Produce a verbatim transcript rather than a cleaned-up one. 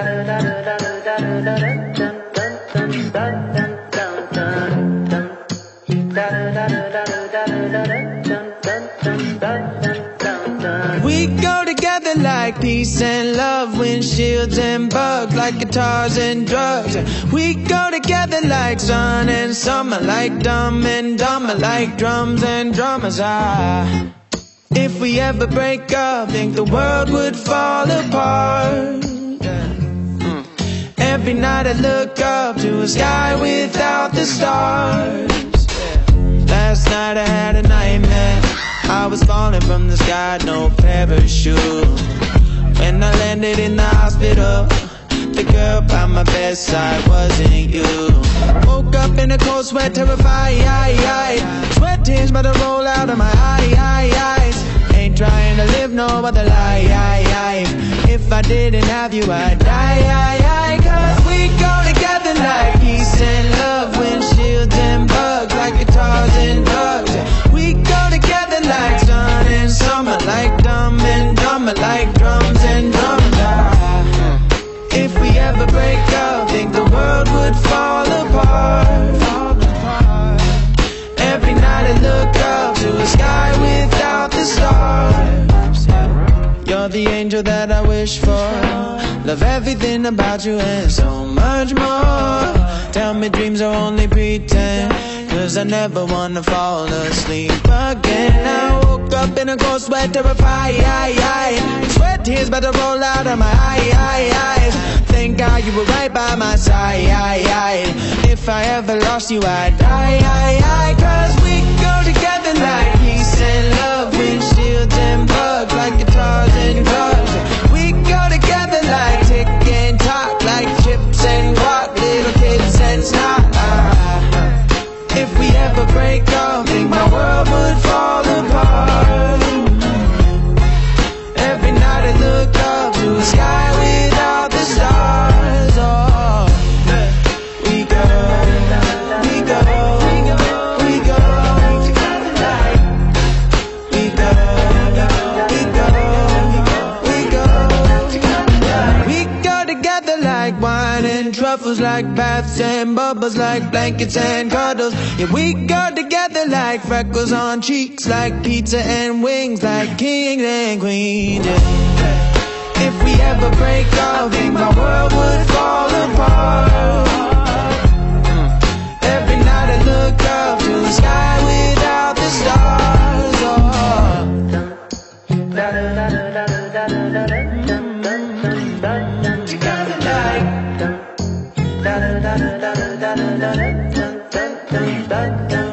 We go together like peace and love, windshields and bugs, like guitars and drugs. We go together like sun and summer, like dumb and dumber, like drums and drummers. Ah, if we ever break up, think the world would fall apart. Mm. Every night I look up to a sky without the stars. Last night I had a nightmare. I was falling from the sky, no parachute. When I landed in the hospital, the girl by my bedside wasn't you. Woke up in a cold sweat, terrified. Sweat tears about to roll out of my eyes. Ain't trying to live no other life. If I didn't have you, I'd die. Cause we go together like peace and love, windshields and bugs, like guitars and drugs. We go together like sun and summer, like dumb and dumber, like drums and drums. Ah, if we ever break up, think the world would fall apart. Every night I look up to a sky without the stars. You're the angel that I wish for. Love everything about you and so much more. Tell me dreams are only pretend, cause I never wanna fall asleep again. I woke up in a cold sweat, terrified. Sweat tears about to roll out of my eyes. Thank God you were right by my side. If I ever lost you, I'd die. Cause we go together like peace and love, windshields and bugs, like guitars and drugs. We go together like tick and talk, like chips and guac, little kids and snot. If we ever break up, think my world would fall apart. Every night I look up to a sky without the stars. Oh, we go, we go, we go, we go, we go, we go, we go. We go together like wine and truffles, like baths and bubbles, like blankets and cuddles. Yeah, we go together like freckles on cheeks, like pizza and wings, like kings and queens. Yeah. If we ever break up, think my world would fall apart. Every night I look up to the sky without the stars. Oh. Together like da da da da da da da da da da da da da.